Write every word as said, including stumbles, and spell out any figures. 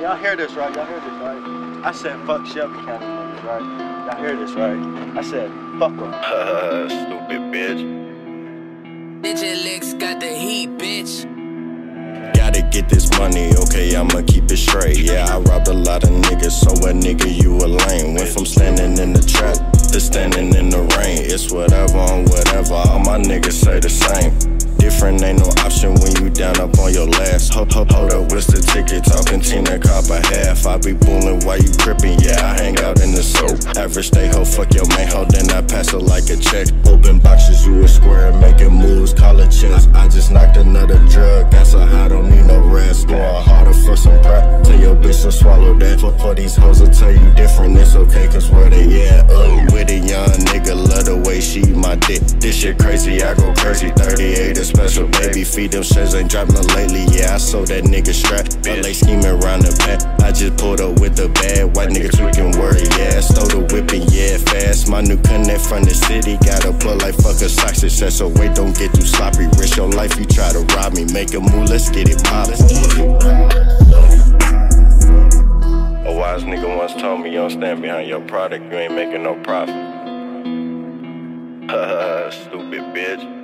y'all hear this, right? Y'all hear this, right? I said, fuck Shelby County niggas, right? Y'all hear this, right? I said, fuck them. Uh, stupid bitch. DigitLix got the heat, bitch. Gotta get this money, okay, I'ma keep it straight. Yeah, I robbed a lot of niggas, so a nigga, you a lame. Went from standing in the trap to standing in the rain. It's whatever on whatever, all my niggas say the same. Different ain't no option when you down up on your last. Hold, hold, hold up, what's the ticket? Talking Tina cop a half. I be bullin' while you trippin', yeah, I hang out in the soap. Average stay ho, fuck your main hoe, then I pass her like a check. Open boxes, you a square, making moves, call it chess. I just knocked another drug, got so high, don't need no rest. Going harder for some prep, tell your bitch to swallow that. For, for these hoes, I'll tell you different, it's okay, cause where they at? Uh, with a young nigga, love the way she eat my dick. This shit crazy, I go crazy, thirty-eight is special, baby. Feed them sheds, ain't dropping lately. Yeah, I sold that nigga strap. I lay scheming around the back. I just pulled up with the bad white nigga tweaking word. Yeah, stole the whipping, yeah, fast. My new connect from the city. Got a plug like fuck a sausage. Said so wait, don't get too sloppy. Risk your life, you try to rob me. Make a move, let's get it poppin'. A wise nigga once told me, you don't stand behind your product, you ain't making no profit. Haha, stupid bitch.